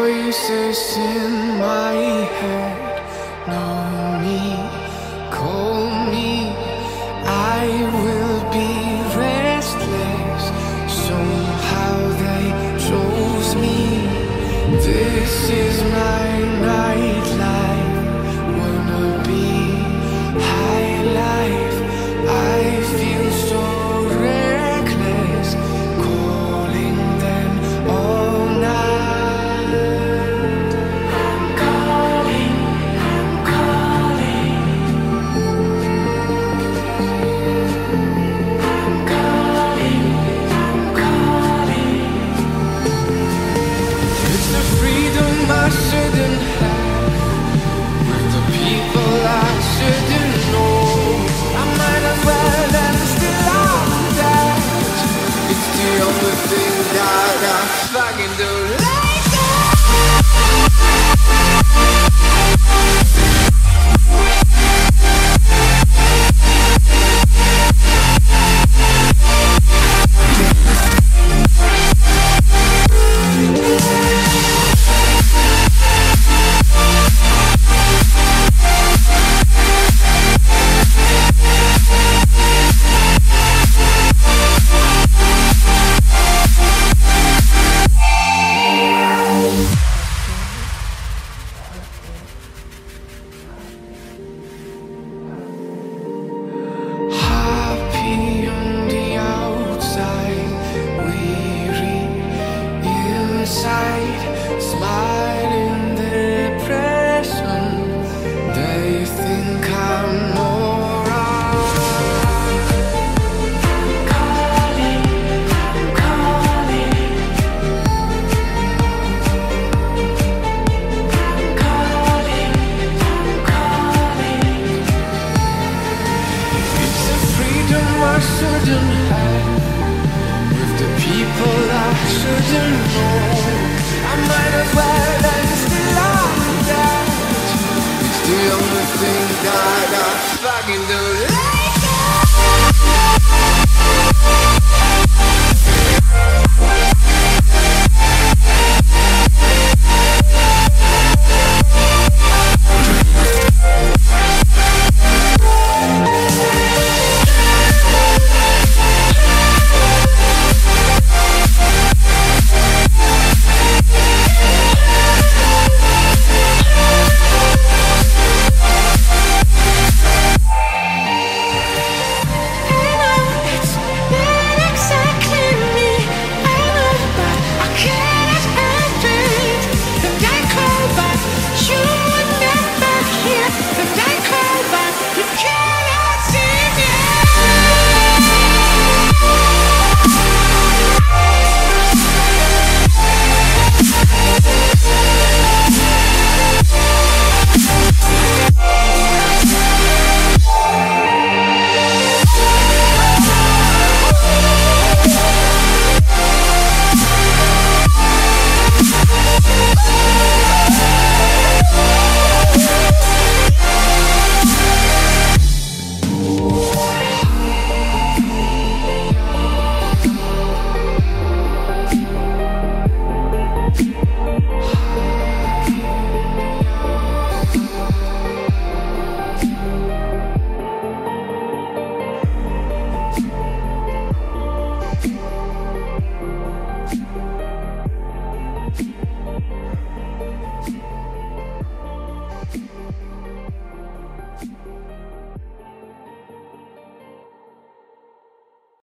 Voices in my head know me, call me. I will be restless. Somehow they chose me. This is my nightlife. Wanna be high life. I feel so reckless, calling them all night. I shouldn't have, with the people I shouldn't know. I might as well and still I'm that. It's the only thing that I fucking do. I shouldn't have, with the people I shouldn't know. I might as well